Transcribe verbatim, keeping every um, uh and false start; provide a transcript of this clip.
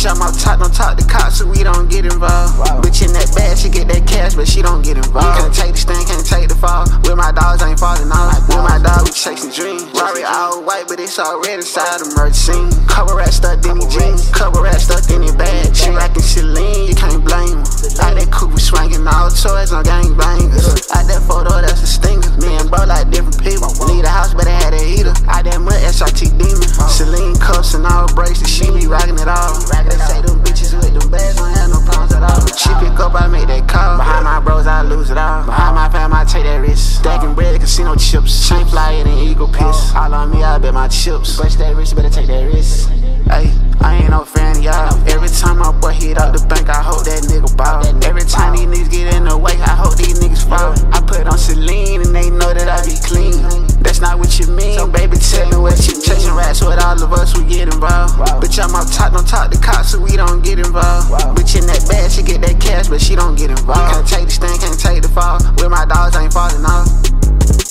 Bitch, I'm out top, don't talk to cops so we don't get involved. Wow. Bitch in that bag, she get that cash, but she don't get involved. Can't take the sting, can't take the fall. With my dogs, I ain't falling off. With my dog, we chasing dreams. Rory all white, but it's all red inside the murder scene. Cover rat stuck in his jeans, cover rat stuck in his bag. She rockin' Celine, you can't blame her. Out that coupe, we swinging all toys on gang bangers. Out that photo, that's a stinger. Me and bro like different people. Need a house, but I had a heater. Out that mud, S R T demon. Celine cuffs and all bracelets, she be rockin' it all. They say them bitches with them bags don't have no problems at all. She pick up, I make that call. Behind my bros, I lose it all. Behind my fam, I take that risk. Stacking bread, casino chips. Chain flyer than eagle piss. All on me, I bet my chips. But that rich, better take that risk. Hey, I ain't no fan of y'all. Every time my boy hit out the bank, I hope that nigga ball. Every time these niggas get in the way, I hope these niggas fall. I put on Celine and they know that I be clean. That's not what you mean, so baby, tell me what you mean. Chasing rats with all of us, we get involved. Bitch, I'm out top, don't talk to cops so we don't get involved. Bitch in that bag, she get that cash, but she don't get involved. Can't take the sting, can't take the fall. With my dogs, I ain't falling off.